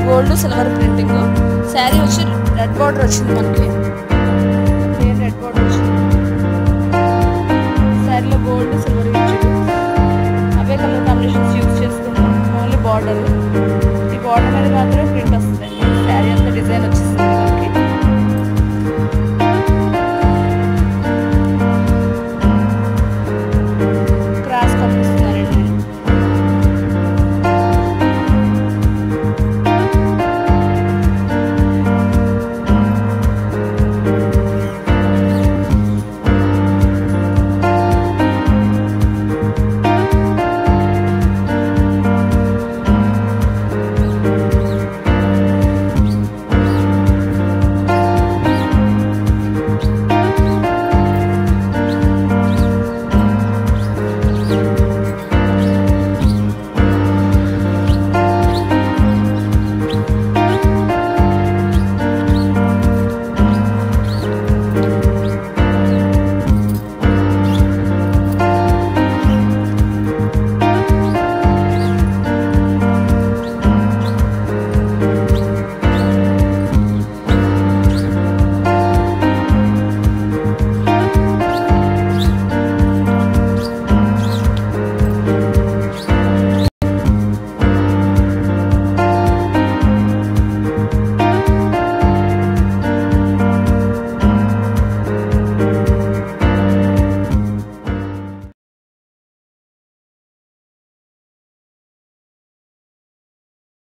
Gold silver printing. Sari వచ్చి red border వచ్చింది మనకి. రెడ్ బార్డర్ వచ్చింది. శారీలో గోల్డ్ సిల్వర్ ఇచ్చాడు. అవే కలర్ కాంబినేషన్స్ యూజ్ చేసుకున్నాం. Only border